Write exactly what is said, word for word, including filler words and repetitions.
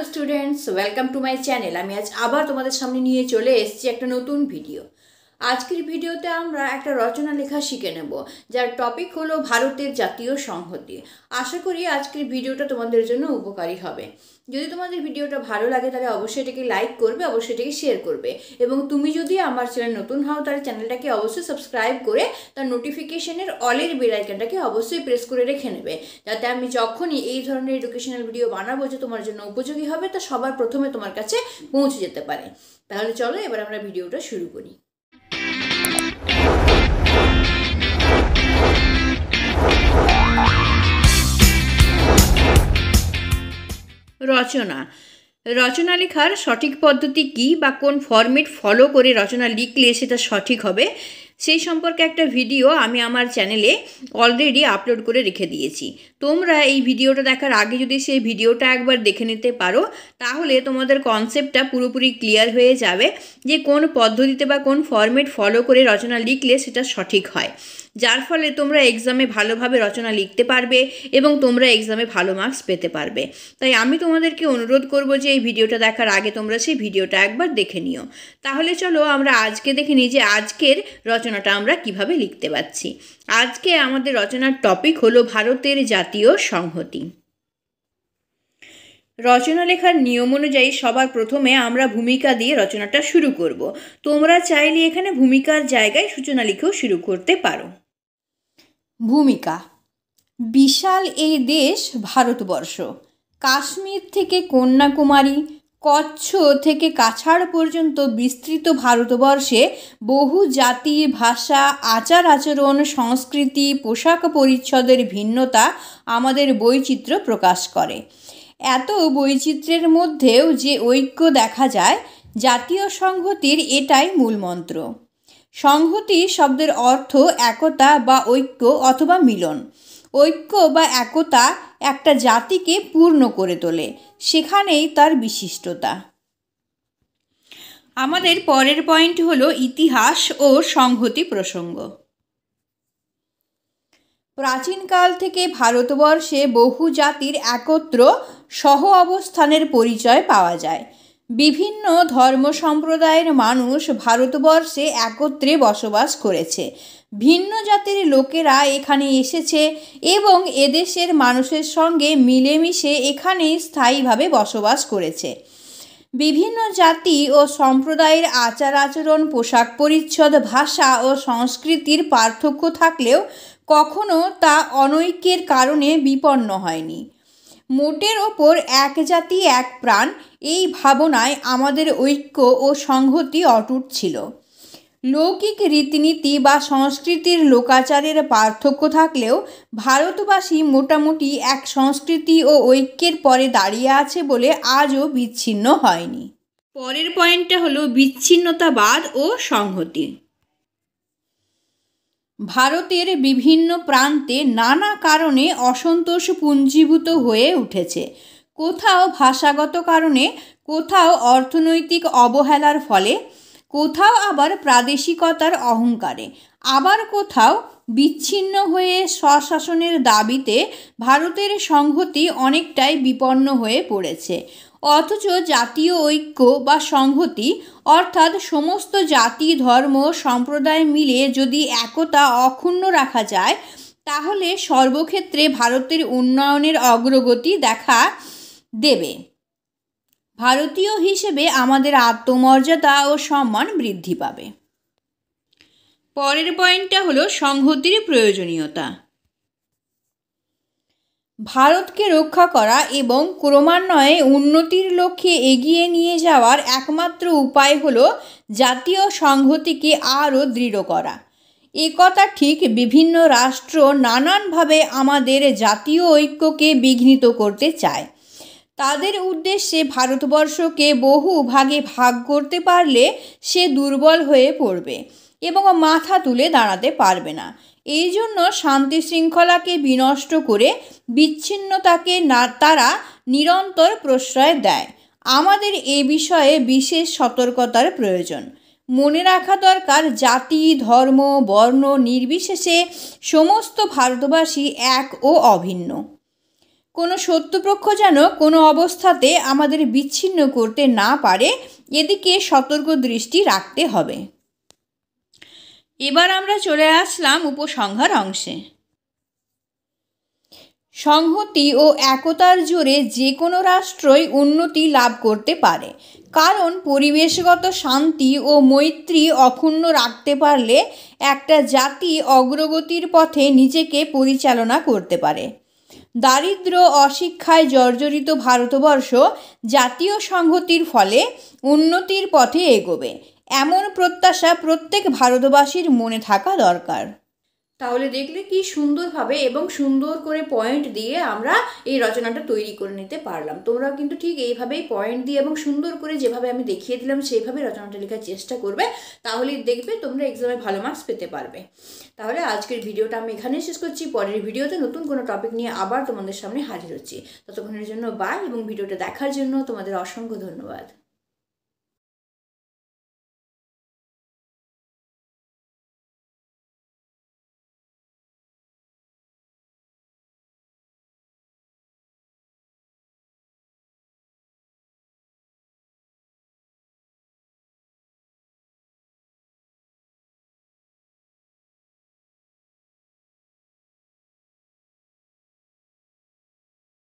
Students, welcome to my channel. আমি আজ আবার তোমাদের সামনে নিয়ে চলে এসেছি একটা নতুন ভিডিও। আজকের ভিডিওতে আমরা একটা রচনা লেখা শিখে নেব, যার টপিক হলো ভারতের জাতীয় সংহতি। আশা করি আজকের ভিডিওটা তোমাদের জন্য উপকারী হবে। যদি তোমাদের ভিডিওটা ভালো লাগে তাহলে অবশ্যই এটাকে লাইক করবে, অবশ্যই এটাকে শেয়ার করবে, এবং তুমি যদি আমার চ্যানেল নতুন হও তাহলে চ্যানেলটাকে অবশ্যই সাবস্ক্রাইব করে তার নোটিফিকেশনের অলের বেল আইকনটাকে অবশ্যই প্রেস করে রেখে নেবে, যাতে আমি যখনই এই ধরনের এডুকেশনাল ভিডিও বানাবো যে তোমার জন্য উপযোগী হবে তা সবার প্রথমে তোমার কাছে পৌঁছে যেতে পারে। তাহলে চলো এবার আমরা ভিডিওটা শুরু করি। রচনা রচনা লেখার সঠিক পদ্ধতি কী বা কোন ফরম্যাট ফলো করে রচনা লিখলে সেটা সঠিক হবে, সেই সম্পর্কে একটা ভিডিও আমি আমার চ্যানেলে অলরেডি আপলোড করে রেখে দিয়েছি। তোমরা এই ভিডিওটা দেখার আগে যদি সেই ভিডিওটা একবার দেখে নিতে পারো তাহলে তোমাদের কনসেপ্টটা পুরোপুরি ক্লিয়ার হয়ে যাবে যে কোন পদ্ধতিতে বা কোন ফরম্যাট ফলো করে রচনা লিখলে সেটা সঠিক হয়, যার ফলে তোমরা এক্সামে ভালোভাবে রচনা লিখতে পারবে এবং তোমরা এক্সামে ভালো মার্কস পেতে পারবে। তাই আমি তোমাদেরকে অনুরোধ করব যে এই ভিডিওটা দেখার আগে তোমরা সেই ভিডিওটা একবার দেখে নিও। তাহলে চলো আমরা আজকে দেখে নিই যে আজকের রচনাটা আমরা কিভাবে লিখতে পারছি। আজকে আমাদের রচনার টপিক হলো ভারতের জাতীয় সংহতি। রচনা লেখার নিয়ম অনুযায়ী সবার প্রথমে আমরা ভূমিকা দিয়ে রচনাটা শুরু করব। তোমরা চাইলে এখানে ভূমিকার জায়গায় সূচনা লিখেও শুরু করতে পারো। ভূমিকা। বিশাল এই দেশ ভারতবর্ষ। কাশ্মীর থেকে কন্যাকুমারী, কচ্ছ থেকে কাছাড় পর্যন্ত বিস্তৃত ভারতবর্ষে বহু জাতি, ভাষা, আচার আচরণ, সংস্কৃতি, পোশাক পরিচ্ছদের ভিন্নতা আমাদের বৈচিত্র্য প্রকাশ করে। এত বৈচিত্র্যের মধ্যেও যে ঐক্য দেখা যায়, জাতীয় সংহতির এটাই মূলমন্ত্র। সংহতি শব্দের অর্থ একতা বা ঐক্য অথবা মিলন। ঐক্য বা একতা একটা জাতিকে পূর্ণ করে তোলে, সেখানেই তার বিশিষ্টতা। আমাদের পরের পয়েন্ট হলো ইতিহাস ও সংহতি প্রসঙ্গ। প্রাচীনকাল থেকে ভারতবর্ষে বহু জাতির একত্র সহ অবস্থানের পরিচয় পাওয়া যায়। বিভিন্ন ধর্ম সম্প্রদায়ের মানুষ ভারতবর্ষে একত্রে বসবাস করেছে। ভিন্ন জাতির লোকেরা এখানে এসেছে এবং এদেশের মানুষের সঙ্গে মিলেমিশে এখানেই স্থায়ীভাবে বসবাস করেছে। বিভিন্ন জাতি ও সম্প্রদায়ের আচার আচরণ, পোশাক পরিচ্ছদ, ভাষা ও সংস্কৃতির পার্থক্য থাকলেও কখনো তা অনৈক্যের কারণে বিপন্ন হয়নি। মোটের ওপর এক জাতি এক প্রাণ, এই ভাবনায় আমাদের ঐক্য ও সংহতি অটুট ছিল। লৌকিক রীতিনীতি বা সংস্কৃতির লোকাচারের পার্থক্য থাকলেও ভারতবাসী মোটামুটি এক সংস্কৃতি ও ঐক্যের পরে দাঁড়িয়ে আছে বলে আজও বিচ্ছিন্ন হয়নি। পরের পয়েন্টটা হলো বিচ্ছিন্নতাবাদ ও সংহতি। ভারতের বিভিন্ন প্রান্তে নানা কারণে অসন্তোষ পুঞ্জীভূত হয়ে উঠেছে। কোথাও ভাষাগত কারণে, কোথাও অর্থনৈতিক অবহেলার ফলে, কোথাও আবার প্রাদেশিকতার অহংকারে, আবার কোথাও বিচ্ছিন্ন হয়ে স্বশাসনের দাবিতে ভারতের সংহতি অনেকটাই বিপন্ন হয়ে পড়েছে। অথচ জাতীয় ঐক্য বা সংহতি অর্থাৎ সমস্ত জাতি, ধর্ম, সম্প্রদায় মিলে যদি একতা অক্ষুণ্ণ রাখা যায় তাহলে সর্বক্ষেত্রে ভারতের উন্নয়নের অগ্রগতি দেখা দেবে। ভারতীয় হিসেবে আমাদের আত্মমর্যাদা ও সম্মান বৃদ্ধি পাবে। পরের পয়েন্টটা হলো সংহতির প্রয়োজনীয়তা। ভারতকে রক্ষা করা এবং ক্রমান্বয়ে উন্নতির লক্ষ্যে এগিয়ে নিয়ে যাওয়ার একমাত্র উপায় হলো জাতীয় সংহতিকে আরও দৃঢ় করা। একথা ঠিক, বিভিন্ন রাষ্ট্র নানানভাবে আমাদের জাতীয় ঐক্যকে বিঘ্নিত করতে চায়। তাদের উদ্দেশ্যে ভারতবর্ষকে বহু ভাগে ভাগ করতে পারলে সে দুর্বল হয়ে পড়বে এবং মাথা তুলে দাঁড়াতে পারবে না। এই জন্য শান্তি শৃঙ্খলাকে বিনষ্ট করে বিচ্ছিন্নতাকে না তারা নিরন্তর প্রশ্রয় দেয়। আমাদের এ বিষয়ে বিশেষ সতর্কতার প্রয়োজন। মনে রাখা দরকার, জাতি, ধর্ম, বর্ণ নির্বিশেষে সমস্ত ভারতবাসী এক ও অভিন্ন। কোনো শত্রুপক্ষ যেন কোনো অবস্থাতে আমাদের বিচ্ছিন্ন করতে না পারে, এদিকে সতর্ক দৃষ্টি রাখতে হবে। এবার আমরা চলে আসলাম উপসংহার অংশে। সংহতি ও একতার জোরে যে কোনো রাষ্ট্রই উন্নতি লাভ করতে পারে, কারণ পরিবেশগত শান্তি ও মৈত্রী অক্ষুণ্ণ রাখতে পারলে একটা জাতি অগ্রগতির পথে নিজেকে পরিচালনা করতে পারে। দারিদ্র অশিক্ষায় জর্জরিত ভারতবর্ষ জাতীয় সংহতির ফলে উন্নতির পথে এগোবে, এমন প্রত্যাশা প্রত্যেক ভারতবাসীর মনে থাকা দরকার। তাহলে দেখলে কি সুন্দরভাবে এবং সুন্দর করে পয়েন্ট দিয়ে আমরা এই রচনাটা তৈরি করে নিতে পারলাম। তোমরাও কিন্তু ঠিক এইভাবেই পয়েন্ট দিয়ে এবং সুন্দর করে যেভাবে আমি দেখিয়ে দিলাম সেইভাবে রচনাটা লেখার চেষ্টা করবে, তাহলেই দেখবে তোমরা এক্সামে ভালো মার্কস পেতে পারবে। তাহলে আজকের ভিডিওটা আমি এখানেই শেষ করছি। পরের ভিডিওতে নতুন কোনো টপিক নিয়ে আবার তোমাদের সামনে হাজির হচ্ছি। ততক্ষণের জন্য বাই, এবং ভিডিওটা দেখার জন্য তোমাদের অসংখ্য ধন্যবাদ।